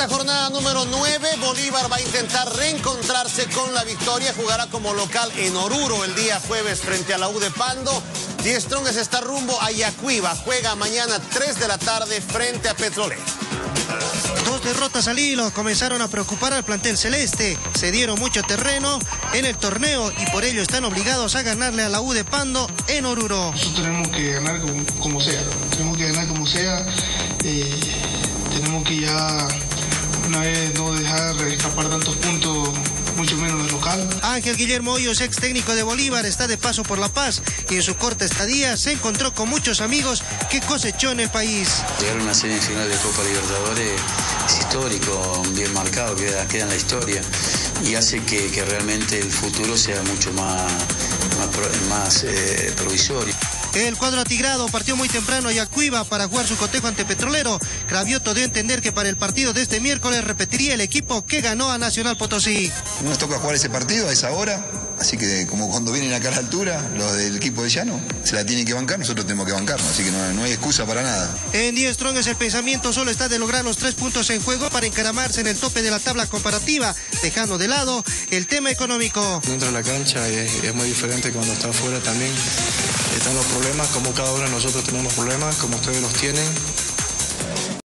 esta jornada número 9, Bolívar va a intentar reencontrarse con la victoria. Jugará como local en Oruro el día jueves frente a la U de Pando. Die Strongest está rumbo a Yacuiba. Juega mañana 3 de la tarde frente a Petrolera. Dos derrotas al hilo comenzaron a preocupar al plantel celeste. Se dieron mucho terreno en el torneo y por ello están obligados a ganarle a la U de Pando en Oruro. Nosotros tenemos que ganar como sea. Tenemos que ganar como sea. Tenemos que ya una vez no dejar escapar tantos puntos, mucho menos del local. Ángel Guillermo Hoyos, ex técnico de Bolívar, está de paso por La Paz y en su corta estadía se encontró con muchos amigos que cosechó en el país. Llegar a una semifinal de Copa Libertadores es histórico, bien marcado, queda en la historia y hace que realmente el futuro sea mucho más provisorio. El cuadro atigrado partió muy temprano a Yacuiba para jugar su cotejo ante Petrolero. Cravioto dio a entender que para el partido de este miércoles repetiría el equipo que ganó a Nacional Potosí. Nos toca jugar ese partido a esa hora, así que como cuando vienen acá a la altura, los del equipo de Llano se la tienen que bancar, nosotros tenemos que bancarnos, así que no hay excusa para nada. En Die Strongest el pensamiento solo está de lograr los 3 puntos en juego para encaramarse en el tope de la tabla comparativa, dejando de lado el tema económico. Dentro de la cancha es muy diferente cuando está afuera también. Están los problemas, como cada uno de nosotros tenemos problemas, como ustedes los tienen.